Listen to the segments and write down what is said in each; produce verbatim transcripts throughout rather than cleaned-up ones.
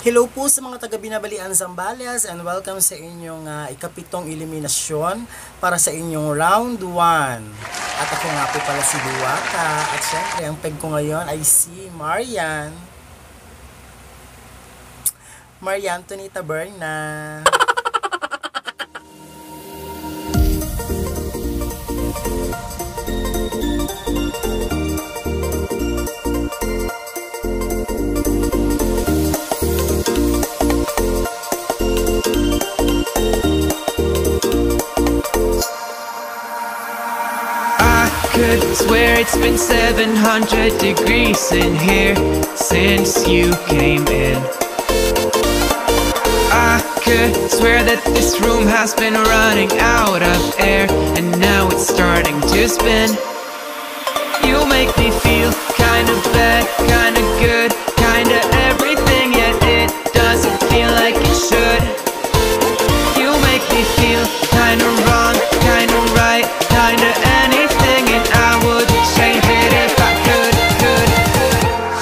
Hello po sa mga taga Binabalian Zambales and welcome sa inyong uh, ikapitong eliminasyon para sa inyong round one. At ako nga po pala si Duwaka at syempre ang peg ko ngayon ay si Marian. Marian Tonita Berna. Could swear it's been seven hundred degrees in here since you came in. I could swear that this room has been running out of air and now it's starting to spin. You make me feel kinda bad, kinda good, kinda everything, yet it doesn't feel like it should. You make me feel kinda wrong, kinda right, kinda anything, and I would change it if I could, could, could.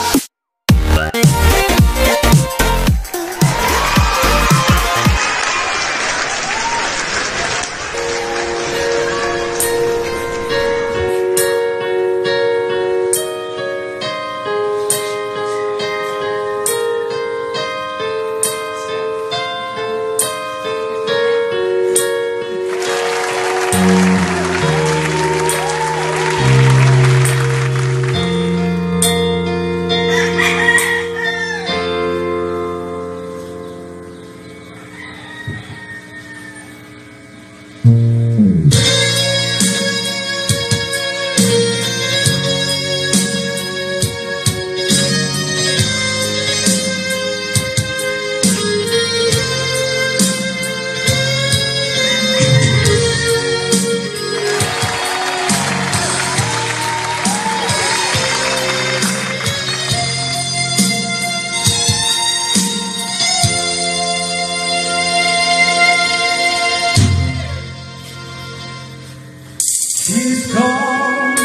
He's gone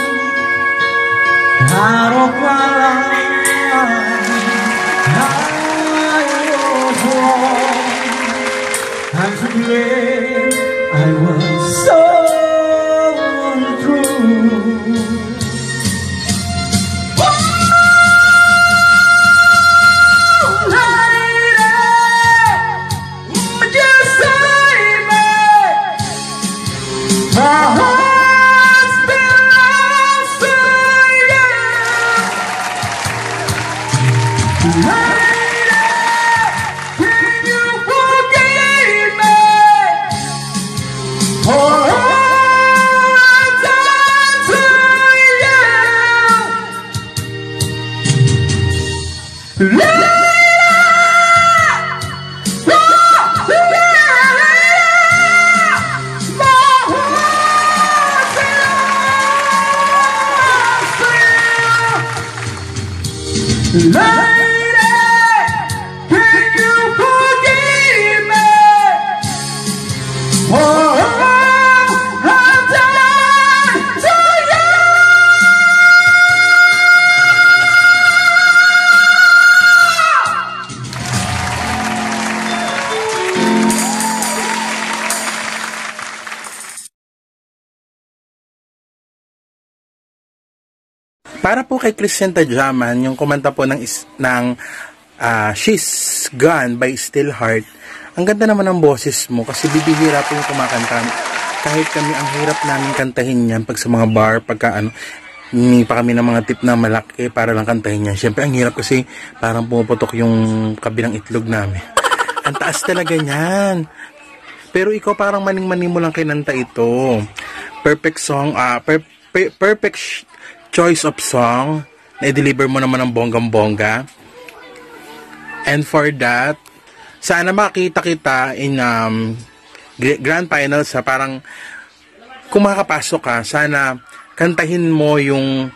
out of my life. I was wrong. I'm to blame. I was so untrue. Para po kay Christian Tajaman, yung kumanta po ng, is, ng uh, She's Gone by Still Heart, ang ganda naman ng boses mo kasi bibihira po yung kumakanta. Kahit kami, ang hirap namin kantahin yan pag sa mga bar, pagka ano, hindi pa kami ng mga tip na malaki para lang kantahin yan. Siyempre, ang hirap kasi parang pumuputok yung kabilang itlog namin. Ang taas talaga niyan. Pero ikaw parang maning-maning mo lang kinanta ito. Perfect song, ah, uh, per per perfect choice of song, na-deliver mo naman ng bonggang-bongga. And for that, sana makita kita in um, grand finals ha, parang kung makakapasok ka, sana kantahin mo yung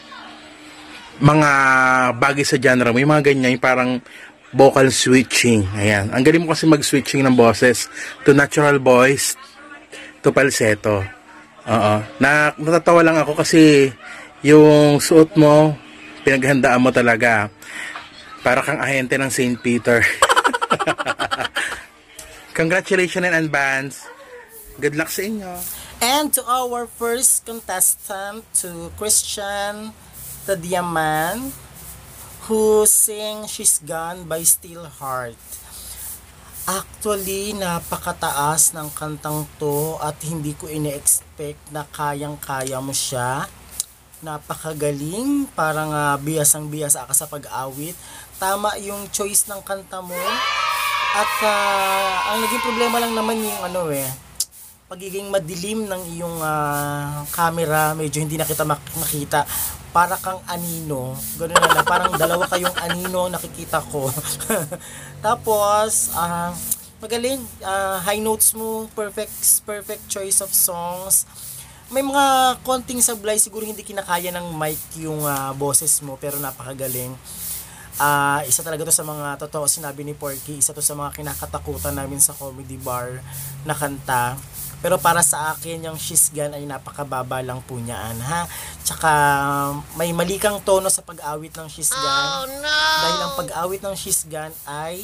mga bagay sa genre mo, yung mga ganyan, yung parang vocal switching. Ayan. Ang galing mo kasi mag-switching ng boses to natural voice to falsetto. Oo. Na, natatawa lang ako kasi yung suot mo, pinaghandaan mo talaga. Para kang ahente ng Saint Peter. Congratulations in advance. Good luck sa inyo. And to our first contestant, to Christian the Diaman, who sing She's Gone by Still Heart. Actually, napakataas ng kantang to at hindi ko ine-expect na kayang-kaya mo siya. Napakagaling, parang uh, biyasang-biyasa ka sa pag-awit. Tama yung choice ng kanta mo. At uh, ang naging problema lang naman yung ano eh, pagiging madilim ng iyong uh, camera, medyo hindi na kita mak- makita. Para kang anino, gano'n na lang, parang dalawa kayong anino nakikita ko. Tapos, uh, magaling, uh, high notes mo, perfect, perfect choice of songs. May mga konting sablay, siguro hindi kinakaya ng mic yung uh, boses mo, pero napakagaling. Uh, isa talaga to sa mga totoo sinabi ni Porky, isa to sa mga kinakatakutan namin sa comedy bar na kanta. Pero para sa akin, yung She's Gone ay napakababa lang po niyaan, ha? Tsaka, may mali kang tono sa pag-awit ng She's Gone. Oh, no! Dahil ang pag-awit ng She's Gone ay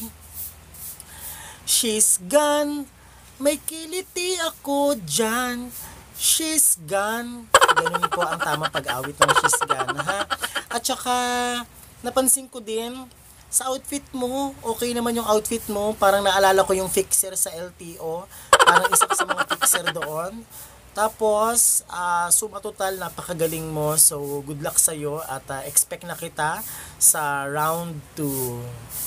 She's gone, may kiliti ako dyan. She's gone. Ganun po ang tamang pag-awit ng She's Gone, ha? At tsaka, napansin ko din, sa outfit mo, okay naman yung outfit mo. Parang naalala ko yung fixer sa L T O. Parang isa sa mga fixer doon. Tapos, uh, suma total, napakagaling mo. So, good luck sa'yo at uh, expect na kita sa round two.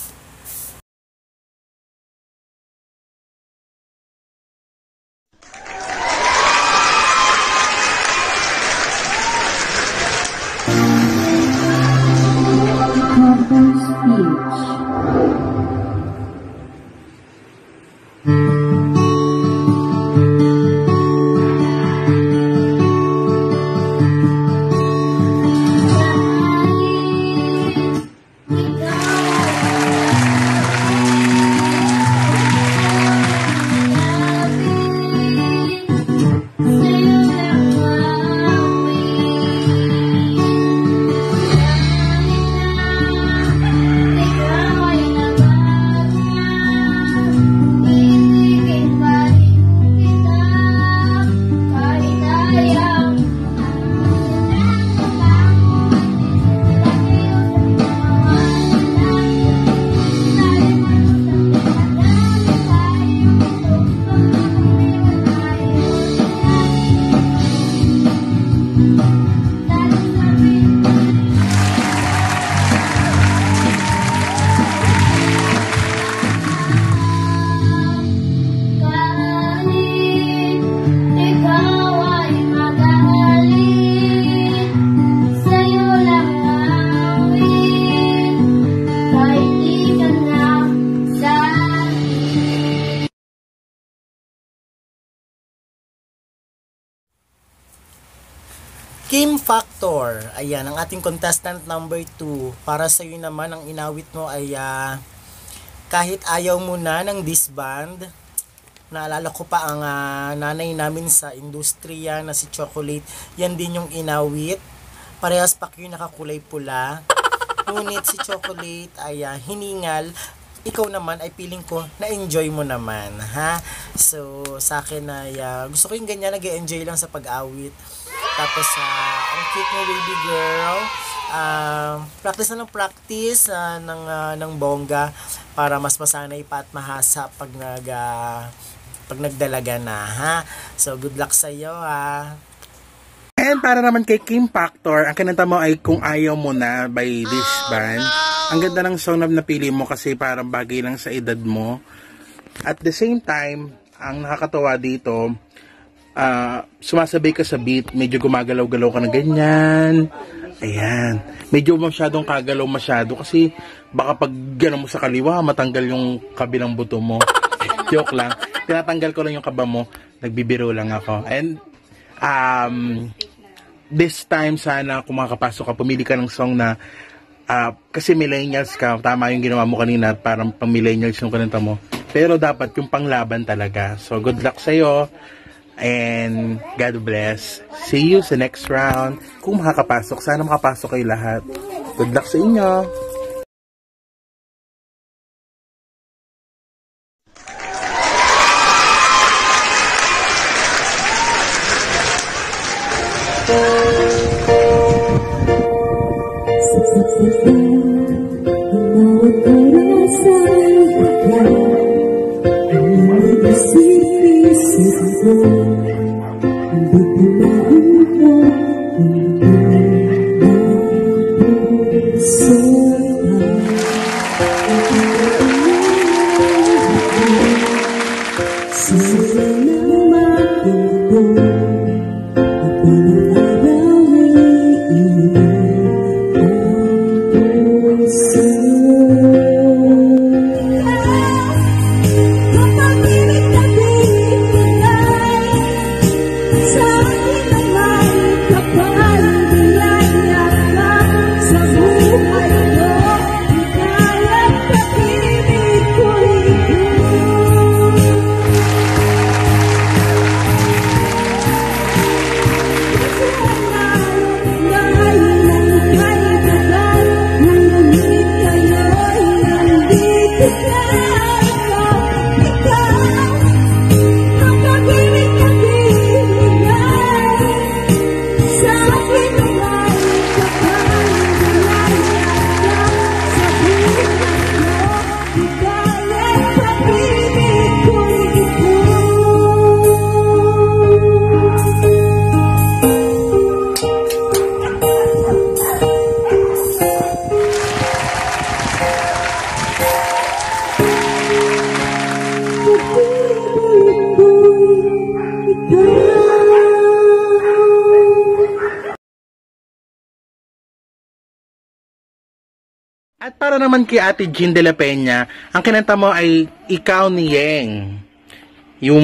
Kim Factor, ayan, ang ating contestant number two. Para sa iyo naman, ang inawit mo ay uh, kahit ayaw mo na ng disband. Naalala ko pa ang uh, nanay namin sa industriya na si Chocolate. Yan din yung inawit. Parehas pa kayo nakakulay pula. Ngunit si Chocolate ay uh, hiningal. Ikaw naman ay feeling ko na-enjoy mo naman, ha? So, sa akin ay uh, gusto ko yung ganyan, nag-enjoy lang sa pag-awit. Tapos, uh, ang cute mo, baby girl. Uh, practice na ng practice uh, ng, uh, ng bongga para mas masanay pa at mahasa pag, nag, uh, pag nagdalaga na, ha? So, good luck sa iyo, ha? And para naman kay Kim Factor, ang kinanta mo ay Kung Ayaw Mo Na by this band. Ang ganda ng song na napili mo kasi parang bagay lang sa edad mo. At the same time, ang nakakatawa dito, uh, sumasabay ka sa beat, medyo gumagalaw-galaw ka na ganyan. Ayan. Medyo masyadong kagalaw masyado kasi baka pag gano'n mo sa kaliwa, matanggal yung kabilang buto mo. Joke lang. Tinatanggal ko lang yung kaba mo. Nagbibiro lang ako. And, um, this time sana kung makakapasok ka, pumili ka ng song na Uh, kasi millennials ka, tama yung ginawa mo kanina, parang pang millennials yung kananta mo. Pero dapat yung panglaban talaga. So, good luck sa'yo. And God bless. See you sa next round. Kung makakapasok, sana makapasok kayo lahat. Good luck sa inyo. At para naman kay Ate Jean de la Peña, ang kinanta mo ay Ikaw ni Yeng. Yung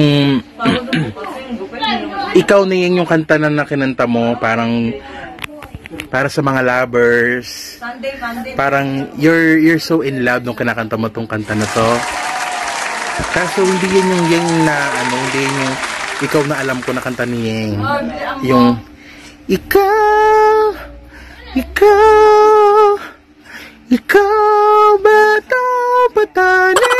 Ikaw ni Yeng yung kanta na kinanta mo, parang para sa mga lovers. Parang you're you're so in love nung kinakanta mo tong kanta na to. Kaso hindi yan yung Yeng na ano, hindi yan yung ikaw na alam ko na kanta ni Yeng. Yung Ikaw, Ikaw, Ikaw bata patane.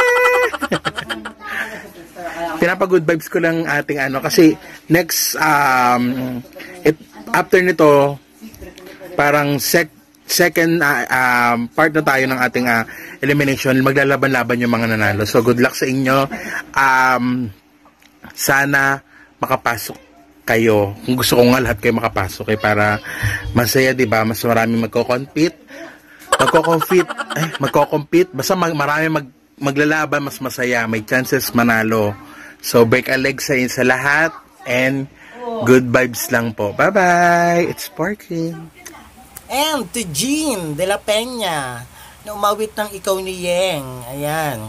Pinapa-good vibes ko lang ating ano kasi next um it, after nito parang sec, second uh, um, part na tayo ng ating uh, elimination, maglalaban-laban yung mga nanalo. So good luck sa inyo. Um sana makapasok kayo. Kung gusto ko nga lahat kayo makapasok eh, para masaya, 'di ba? Mas marami magko-compete. Magko-compete, eh, magko-compete, basta mag, marami mag, maglalaban, mas masaya, may chances manalo. So, break a leg sa, sa lahat, and good vibes lang po. Bye-bye! It's Sparking! And to Jean de la Peña, na umawit ng Ikaw ni Yeng. Ayan.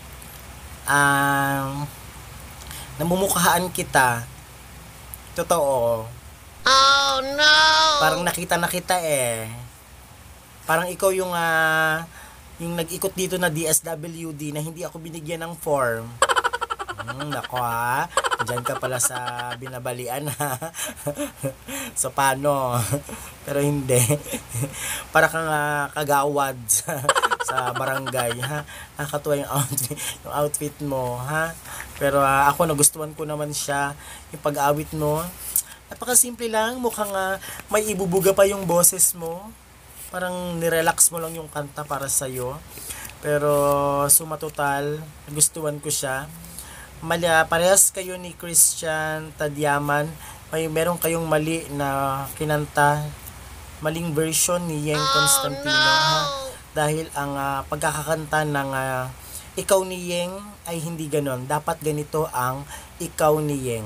Um, namumukhaan kita. Totoo. Oh, no! Parang nakita na kita eh. Parang ikaw yung uh, yung nag-ikot dito na D S W D na hindi ako binigyan ng form. Hmm, nako ha. Diyan ka pala sa Binabalian ha. So paano? Pero hindi. Para kang uh, kagawad sa, sa barangay ha. Nakakatuwa yung outfit, yung outfit mo ha. Pero uh, ako nagustuhan ko naman siya. Yung pag-awit mo. Napakasimple lang. Mukhang uh, may ibubuga pa yung boses mo. Parang nirelax mo lang yung kanta para sa'yo. Pero sumatotal, gustuhan ko siya. Mali, parehas kayo ni Christian Tadyaman. May meron kayong mali na kinanta. Maling version ni Yeng Constantino. Ha? Dahil ang uh, pagkakakanta ng uh, Ikaw ni Yeng ay hindi ganon. Dapat ganito ang Ikaw ni Yeng.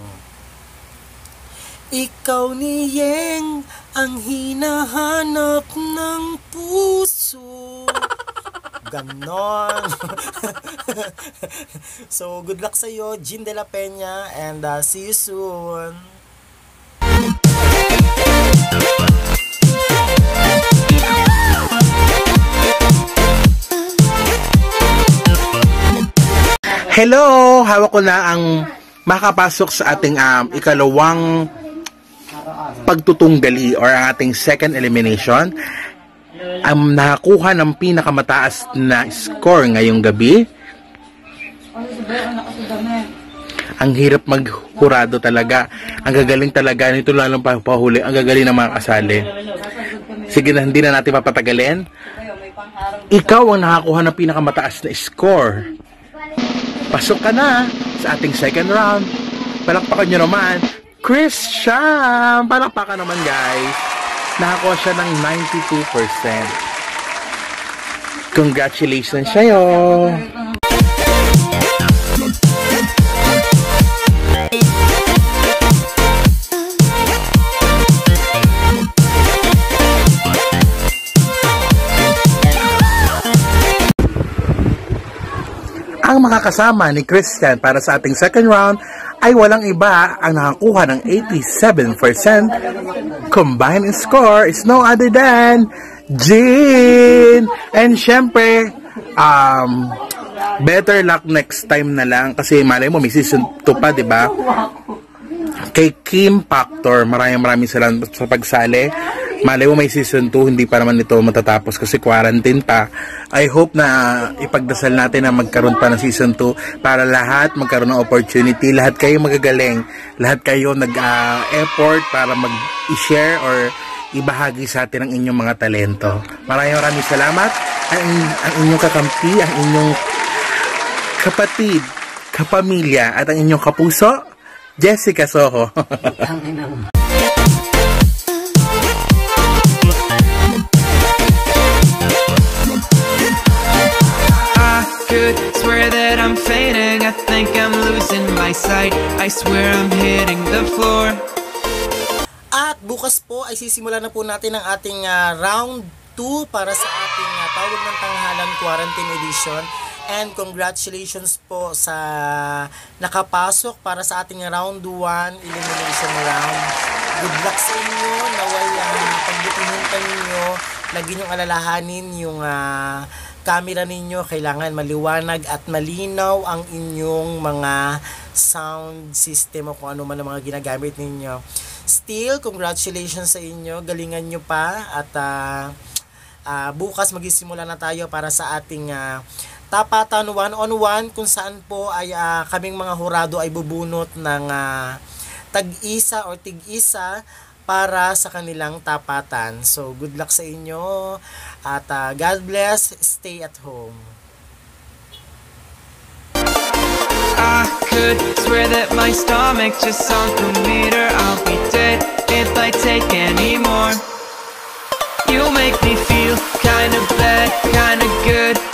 Ikaw ni Yeng ang hinahanap ng puso. Ganon. So, good luck sa iyo, Jean de la Peña, and uh, see you soon. Hello! Hawak ko na ang makapasok sa ating um, ikalawang pagtutunggali or ang ating second elimination. Ang nakakuha ng pinakamataas na score ngayong gabi. Ang hirap maghurado talaga. Ang gagaling talaga nito, lalong pahuli. Ang gagaling ng mga kasali. Sige na, hindi na natin papatagalin. Ikaw ang nakakuha ng pinakamataas na score. Pasok ka na sa ating second round. Palakpakan nyo naman Christian! Palakpakan naman guys. Nakakuha siya ng ninety-two percent. Congratulations sa'yo! Ang makakasama ni Christian para sa ating second round ay walang iba, ang nakakuha ng eighty-seven percent combined score is no other than Jean! And syempre, um, better luck next time na lang kasi malay mo may season two pa, diba? Kay Kim Factor, maraming maraming salamat sa pagsali. Malay mo may season two, hindi pa naman ito matatapos kasi quarantine pa. I hope na ipagdasal natin na magkaroon pa ng season two para lahat magkaroon ng opportunity. Lahat kayo magagaling. Lahat kayo nag-effort uh, para mag-share or ibahagi sa atin ang inyong mga talento. Maraming maraming salamat. Ang, ang inyong kakampi, ang inyong kapatid, kapamilya, at ang inyong kapuso, Jessica Soho. Could swear that I'm fading, I think I'm losing my sight, I swear I'm hitting the floor. At bukas po ay sisimula na po natin ang ating uh, round two para sa ating uh, Tawag ng Tanghalan Quarantine Edition. And congratulations po sa nakapasok para sa ating round one elimination round. Good luck sa inyo, naway uh, pagbutihin pa ninyo, lagi nyong alalahanin yung uh, camera ninyo, kailangan maliwanag at malinaw ang inyong mga sound system o kung ano man ang mga ginagamit ninyo. Still, congratulations sa inyo, galingan nyo pa at uh, uh, bukas magisimula na tayo para sa ating uh, Tapatan one on one kung saan po ay uh, kaming mga hurado ay bubunot ng uh, tag-isa or tig-isa para sa kanilang tapatan. So, good luck sa inyo at uh, God bless, stay at home. I could swear that my stomach just sunk a meter. I'll be dead if I take any more. You make me feel kinda bad, kinda good.